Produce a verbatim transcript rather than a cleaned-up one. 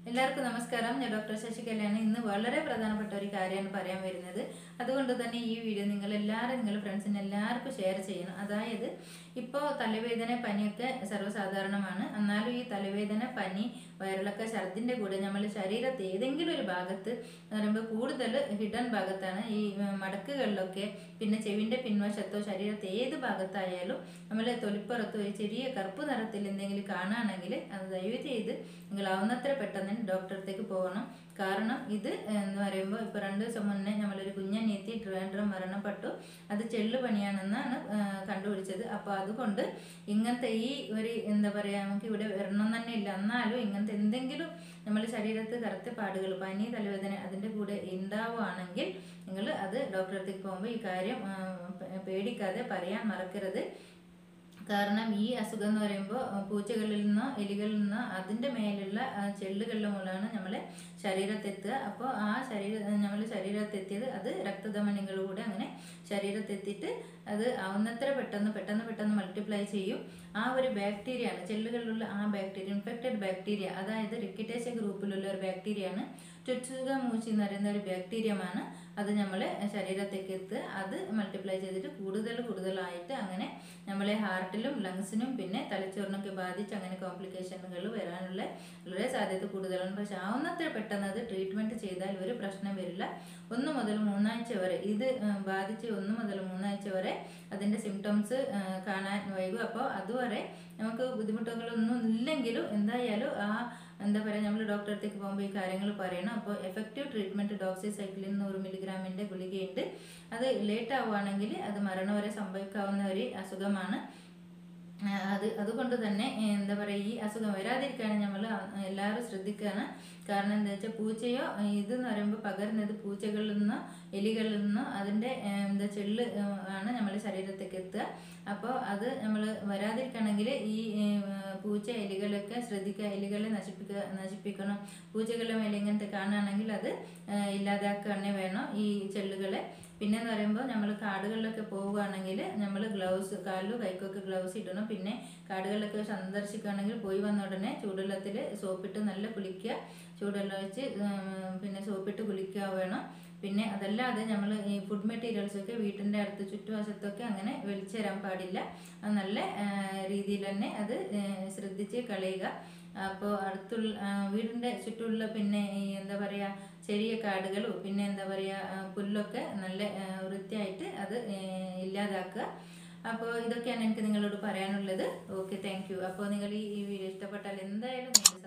എല്ലാവർക്കും നമസ്കാരം. ഞാൻ ഡോക്ടർ ശശികലയാണ്. ഇന്ന് വളരെ പ്രധാനപ്പെട്ട ഒരു കാര്യമാണ് പറയാൻ വരുന്നത്. അതുകൊണ്ട് തന്നെ ഈ വീഡിയോ നിങ്ങൾ എല്ലാവരും നിങ്ങളുടെ ഫ്രണ്ട്സിന് എല്ലാവർക്കും ഷെയർ ചെയ്യണം. അതായത് ഇപ്പോൾ തലവേദന പനിയൊക്കെ സർവ്വസാധാരണമാണ്. എന്നാലും ഈ തലവേദന പനി വയറിളക്ക ഛർദിൻ്റെ കൂടെ നമ്മൾ ശരീരത്തെ ഏതെങ്കിലും ഒരു ഭാഗത്ത് എന്ന് പറയുമ്പോൾ കൂടുതൽ ഹിഡൻ ഭാഗത്താണ് ഈ മടക്കുകളിലൊക്കെ, പിന്നെ ചെവിൻ്റെ പിൻവശത്തോ ശരീരത്തെ ഏത് ഭാഗത്തായാലും നമ്മൾ തൊലിപ്പുറത്തോ ഒരു ചെറിയ കറുപ്പ് നിറത്തിൽ എന്തെങ്കിലും കാണുകയാണെങ്കിൽ അത് ദയവ് ചെയ്ത് നിങ്ങളാവുന്നത്ര പെട്ടെന്ന് ഡോക്ടറെ അടുത്തേക്ക് പോകണം. കാരണം ഇത് എന്ന് പറയുമ്പോൾ ഇപ്പോൾ രണ്ട് ദിവസം മുന്നേ നമ്മളൊരു കുഞ്ഞനിയത്തി ട്രിവാൻഡ്രം മരണപ്പെട്ടു. അത് ചെള്ളു പണിയാണെന്നാണ് കണ്ടുപിടിച്ചത്. അപ്പോൾ അതുകൊണ്ട് ഇങ്ങനത്തെ ഈ ഒരു എന്താ പറയുക, നമുക്ക് ഇവിടെ വരണം തന്നെ ഇല്ല, എന്നാലും ഇങ്ങനത്തെ എന്തെങ്കിലും നമ്മൾ ശരീരത്ത് കറുത്ത പാടുകൾ, പനി, തലവേദന അതിൻ്റെ കൂടെ ഉണ്ടാവുകയാണെങ്കിൽ നിങ്ങൾ അത് ഡോക്ടറെ അടുത്തേക്ക് പോകുമ്പോൾ ഈ കാര്യം പേടിക്കാതെ പറയാൻ മറക്കരുത്. കാരണം ഈ അസുഖം എന്ന് പറയുമ്പോൾ പൂച്ചകളിൽ നിന്നോ എലികളിൽ നിന്നോ അതിൻ്റെ മേലുള്ള ചെള്ളുകളുടെ മൂലമാണ് നമ്മളെ ശരീരത്തെത്തുക. അപ്പോൾ ആ ശരീര നമ്മൾ ശരീരത്തെത്തിയത് അത് രക്തധമനികളിലൂടെ അങ്ങനെ ശരീരത്തെത്തിയിട്ട് അത് ആവുന്നത്ര പെട്ടെന്ന് പെട്ടെന്ന് പെട്ടെന്ന് മൾട്ടിപ്ലൈ ചെയ്യും. ആ ഒരു ബാക്ടീരിയയാണ് ചെള്ളുകളിലുള്ള ആ ബാക്ടീരിയ, ഇൻഫെക്റ്റഡ് ബാക്ടീരിയ, അതായത് റിക്കറ്റേഷ്യ ഗ്രൂപ്പിലുള്ള ഒരു ബാക്ടീരിയയാണ് ടെട്സുക മൂച്ചി എന്ന് പറയുന്ന ഒരു ബാക്ടീരിയമാണ്. അത് നമ്മളെ ശരീരത്തേക്ക് എത്തുക, അത് മൾട്ടിപ്ലൈ ചെയ്തിട്ട് കൂടുതൽ കൂടുതലായിട്ട് അങ്ങനെ നമ്മളെ ഹാർട്ടിലും ലങ്സിനും പിന്നെ തലച്ചോറിനൊക്കെ ബാധിച്ച് അങ്ങനെ കോംപ്ലിക്കേഷനുകൾ വരാനുള്ള വളരെ സാധ്യത കൂടുതലാണ്. പക്ഷെ ആവുന്നത്ര പെട്ടെന്ന് അത് ട്രീറ്റ്മെൻറ്റ് ചെയ്താൽ ഒരു പ്രശ്നം വരില്ല. ഒന്ന് മുതൽ മൂന്നാഴ്ച വരെ ഇത് ബാധിച്ച് ഒന്ന് മുതൽ മൂന്നാഴ്ച വരെ അതിൻ്റെ സിംറ്റംസ് കാണാൻ വൈകും. അപ്പോൾ അതുവരെ നമുക്ക് ബുദ്ധിമുട്ടുകളൊന്നും ഇല്ലെങ്കിലും എന്തായാലും ആ എന്താ പറയുക, നമ്മൾ ഡോക്ടറെ അടുത്തേക്ക് പോകുമ്പോൾ ഈ കാര്യങ്ങൾ പറയണം. അപ്പോൾ എഫക്റ്റീവ് ട്രീറ്റ്മെൻറ്റ് ഡോക്സിസൈക്ലിൻ നൂറ് മില്ലിഗ്രാമിൻ്റെ ഗുളികയുണ്ട്. അത് ലേറ്റ് ആവുകയാണെങ്കിൽ അത് മരണം വരെ സംഭവിക്കാവുന്ന ഒരു അസുഖമാണ്. അത് അതുകൊണ്ട് തന്നെ എന്താ പറയുക, ഈ അസുഖം വരാതിരിക്കാൻ നമ്മൾ എല്ലാവരും ശ്രദ്ധിക്കുകയാണ്. കാരണം എന്താ വെച്ചാൽ പൂച്ചയോ ഇതെന്ന് പറയുമ്പോൾ പകരുന്നത് പൂച്ചകളിൽ നിന്നോ എലികളിൽ നിന്നോ അതിൻ്റെ എന്താ ചെള്ള് ആണ് നമ്മുടെ ശരീരത്തേക്ക് എത്തുക. അപ്പോൾ അത് നമ്മൾ വരാതിരിക്കണമെങ്കിൽ ഈ പൂച്ച എലികളൊക്കെ ശ്രദ്ധിക്കുക, എലികളെ നശിപ്പിക്കുക നശിപ്പിക്കണം പൂച്ചകളുടെ മേലെ ഇങ്ങനത്തെ കാണുകയാണെങ്കിൽ അത് ഇല്ലാതാക്കുക തന്നെ വേണം ഈ ചെള്ളുകളെ. പിന്നെന്ന് പറയുമ്പോൾ നമ്മൾ കാടുകളിലൊക്കെ പോവുകയാണെങ്കിൽ നമ്മൾ ഗ്ലൗസ്, കാലിലും കൈക്കൊക്കെ ഗ്ലൗസ് ഇടണം. പിന്നെ കാടുകളിലൊക്കെ സന്ദർശിക്കുകയാണെങ്കിൽ പോയി വന്ന ഉടനെ ചൂടുവെള്ളത്തിൽ സോപ്പിട്ട് നല്ല കുളിക്കുക, ചൂടുവെള്ളം വെച്ച് പിന്നെ സോപ്പിട്ട് കുളിക്കുക വേണം. പിന്നെ അതല്ലാതെ നമ്മൾ ഈ ഫുഡ് മെറ്റീരിയൽസൊക്കെ വീട്ടിൻ്റെ അടുത്ത് ചുറ്റുവശത്തൊക്കെ അങ്ങനെ വലിച്ചു തരാൻ പാടില്ല. അത് നല്ല രീതിയിൽ തന്നെ അത് ശ്രദ്ധിച്ച് കളയുക. അപ്പോൾ അടുത്തുള്ള വീടിൻ്റെ ചുറ്റുമുള്ള പിന്നെ ഈ എന്താ പറയുക ചെറിയ കാടുകളും പിന്നെ എന്താ പറയുക പുല്ലൊക്കെ നല്ല വൃത്തിയായിട്ട് അത് ഇല്ലാതാക്കുക. അപ്പോൾ ഇതൊക്കെയാണ് എനിക്ക് നിങ്ങളോട് പറയാനുള്ളത്. Okay, thank you. അപ്പോൾ നിങ്ങൾ ഈ വീഡിയോ ഇഷ്ടപ്പെട്ടാൽ എന്തായാലും നിങ്ങൾ